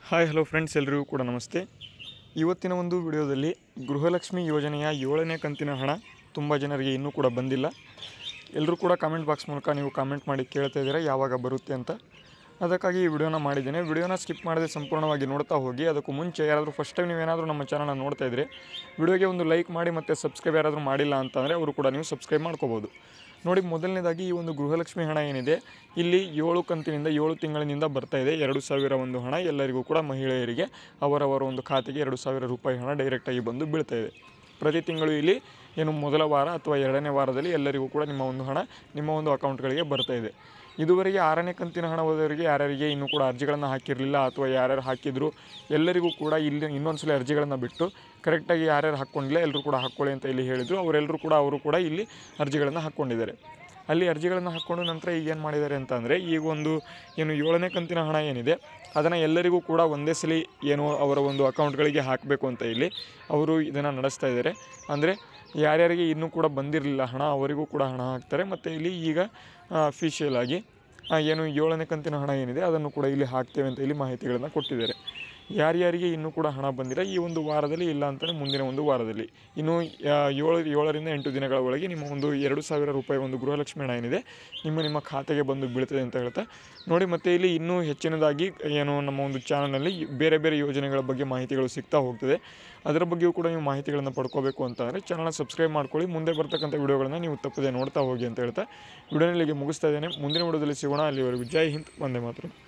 Hi hello friends, ಎಲ್ಲರಿಗೂ ಕೂಡ ನಮಸ್ತೆ. ಇವತ್ತಿನ ಒಂದು ವಿಡಿಯೋದಲ್ಲಿ ಗೃಹಲಕ್ಷ್ಮಿ ಯೋಜನೆಯ 7ನೇ ಕಂತಿನ ಹಣ ತುಂಬ ಜನರಿಗೆ ಇನ್ನೂ ಕೂಡ ಬಂದಿಲ್ಲ. ಎಲ್ಲರೂ ಕೂಡ ಕಾಮೆಂಟ್ ಬಾಕ್ಸ್ ಮೂಲಕ ನೀವು ಕಾಮೆಂಟ್ ಮಾಡಿ ಕೇಳ್ತಾ ಇದ್ದೀರಾ ಯಾವಾಗ ಬರುತ್ತೆ ಅಂತ. ಅದಕ್ಕಾಗಿ ಈ ವಿಡಿಯೋನ ಮಾಡಿದ್ದೇನೆ. ವಿಡಿಯೋನ ಸ್ಕಿಪ್ ಮಾಡದೆ ಸಂಪೂರ್ಣವಾಗಿ ನೋಡ್ತಾ ಹೋಗಿ. ಅದಕ್ಕೂ ಮುಂಚೆ ಯಾರಾದರೂ ಫಸ್ಟ್ ಟೈಮ್ ನೀವೇನಾದರೂ ನಮ್ಮ ಚಾನಲ್ನ ನೋಡ್ತಾ ಇದ್ದರೆ ವಿಡಿಯೋಗೆ ಒಂದು ಲೈಕ್ ಮಾಡಿ, ಮತ್ತು ಸಬ್ಸ್ಕ್ರೈಬ್ ಯಾರಾದರೂ ಮಾಡಿಲ್ಲ ಅಂತಂದರೆ ಅವರು ಕೂಡ ನೀವು ಸಬ್ಸ್ಕ್ರೈಬ್ ಮಾಡ್ಕೋಬೋದು. ನೋಡಿ, ಮೊದಲನೇದಾಗಿ ಈ ಒಂದು ಗೃಹಲಕ್ಷ್ಮಿ ಹಣ ಏನಿದೆ, ಇಲ್ಲಿ 7 ಕಂತಿನಿಂದ 7 ತಿಂಗಳಿನಿಂದ ಬರ್ತಾ ಇದೆ. 2,000 ಒಂದು ಹಣ ಎಲ್ಲರಿಗೂ ಕೂಡ ಮಹಿಳೆಯರಿಗೆ ಅವರವರ ಒಂದು ಖಾತೆಗೆ 2,000 ರೂಪಾಯಿ ಹಣ ಡೈರೆಕ್ಟಾಗಿ ಬಂದು ಬೀಳ್ತಾ ಇದೆ. ಪ್ರತಿ ತಿಂಗಳು ಇಲ್ಲಿ ಏನು ಮೊದಲ ವಾರ ಅಥವಾ 2ನೇ ವಾರದಲ್ಲಿ ಎಲ್ಲರಿಗೂ ಕೂಡ ನಿಮ್ಮ ಒಂದು ಹಣ ನಿಮ್ಮ ಒಂದು ಅಕೌಂಟ್ಗಳಿಗೆ ಬರ್ತಾ ಇದೆ. ಇದುವರೆಗೆ 6ನೇ ಕಂತಿನ ಹಣ ಹೋದವರಿಗೆ ಯಾರ್ಯಾರಿಗೆ ಇನ್ನೂ ಕೂಡ ಅರ್ಜಿಗಳನ್ನು ಹಾಕಿರಲಿಲ್ಲ ಅಥವಾ ಯಾರ್ಯಾರು ಹಾಕಿದ್ರು ಎಲ್ಲರಿಗೂ ಕೂಡ ಇಲ್ಲಿ ಇನ್ನೊಂದ್ಸಲ ಅರ್ಜಿಗಳನ್ನು ಬಿಟ್ಟು ಕರೆಕ್ಟಾಗಿ ಯಾರ್ಯಾರು ಹಾಕ್ಕೊಂಡಿಲ್ಲ ಎಲ್ಲರೂ ಕೂಡ ಹಾಕ್ಕೊಳ್ಳಿ ಅಂತ ಇಲ್ಲಿ ಹೇಳಿದರು. ಅವರು ಕೂಡ ಇಲ್ಲಿ ಅರ್ಜಿಗಳನ್ನು ಹಾಕ್ಕೊಂಡಿದ್ದಾರೆ. ಅಲ್ಲಿ ಅರ್ಜಿಗಳನ್ನು ಹಾಕ್ಕೊಂಡು ನಂತರ ಈಗ ಏನು ಮಾಡಿದ್ದಾರೆ ಅಂತ ಅಂದರೆ, ಈಗ ಒಂದು ಏನು 7ನೇ ಕಂತಿನ ಹಣ ಏನಿದೆ ಅದನ್ನು ಎಲ್ಲರಿಗೂ ಕೂಡ ಒಂದೇ ಸಲ ಏನು ಅವರ ಒಂದು ಅಕೌಂಟ್ಗಳಿಗೆ ಹಾಕಬೇಕು ಅಂತ ಇಲ್ಲಿ ಅವರು ಇದನ್ನು ನಡೆಸ್ತಾ ಇದ್ದಾರೆ. ಅಂದರೆ ಯಾರ್ಯಾರಿಗೆ ಇನ್ನೂ ಕೂಡ ಬಂದಿರಲಿಲ್ಲ ಹಣ ಅವರಿಗೂ ಕೂಡ ಹಣ ಹಾಕ್ತಾರೆ. ಮತ್ತು ಇಲ್ಲಿ ಈಗ ಅಫಿಷಿಯಲ್ ಆಗಿ ಏನು 7ನೇ ಕಂತಿನ ಹಣ ಏನಿದೆ ಅದನ್ನು ಕೂಡ ಇಲ್ಲಿ ಹಾಕ್ತೇವೆ ಅಂತ ಇಲ್ಲಿ ಮಾಹಿತಿಗಳನ್ನು ಕೊಟ್ಟಿದ್ದಾರೆ. ಯಾರ್ಯಾರಿಗೆ ಇನ್ನೂ ಕೂಡ ಹಣ ಬಂದಿಲ್ಲ ಈ ಒಂದು ವಾರದಲ್ಲಿ, ಇಲ್ಲ ಅಂತಲೇ ಮುಂದಿನ ಒಂದು ವಾರದಲ್ಲಿ, ಇನ್ನು 7ರಿಂದ 8 ದಿನಗಳ ಒಳಗೆ ನಿಮ್ಮ ಒಂದು 2,000 ರೂಪಾಯಿ ಒಂದು ಗೃಹಲಕ್ಷ್ಮಿ ಹಣ ಏನಿದೆ ನಿಮ್ಮ ಖಾತೆಗೆ ಬಂದು ಬೀಳ್ತದೆ ಅಂತ ಹೇಳ್ತಾ ನೋಡಿ. ಮತ್ತು ಇಲ್ಲಿ ಇನ್ನೂ ಹೆಚ್ಚಿನದಾಗಿ ಏನು ನಮ್ಮ ಒಂದು ಚಾನಲ್ನಲ್ಲಿ ಬೇರೆ ಬೇರೆ ಯೋಜನೆಗಳ ಬಗ್ಗೆ ಮಾಹಿತಿಗಳು ಸಿಗ್ತಾ ಹೋಗ್ತದೆ. ಅದರ ಬಗ್ಗೆಯೂ ಕೂಡ ನೀವು ಮಾಹಿತಿಗಳನ್ನು ಪಡ್ಕೋಬೇಕು ಅಂತಂದರೆ ಚಾನಲ್ನ ಸಬ್ಸ್ಕ್ರೈಬ್ ಮಾಡ್ಕೊಳ್ಳಿ. ಮುಂದೆ ಬರ್ತಕ್ಕಂಥ ವಿಡಿಯೋಗಳನ್ನು ನೀವು ತಪ್ಪದೆ ನೋಡ್ತಾ ಹೋಗಿ ಅಂತ ಹೇಳ್ತಾ ವಿಡಿಯೋನಲ್ಲಿಗೆ ಮುಗಿಸ್ತಾ ಇದ್ದೇನೆ. ಮುಂದಿನ ವಿಡಿಯೋದಲ್ಲಿ ಸಿಗೋಣ. ಅಲ್ಲಿವರೆಗೂ ಜೈ ಹಿಂದ್, ವಂದೇ ಮಾತರಂ.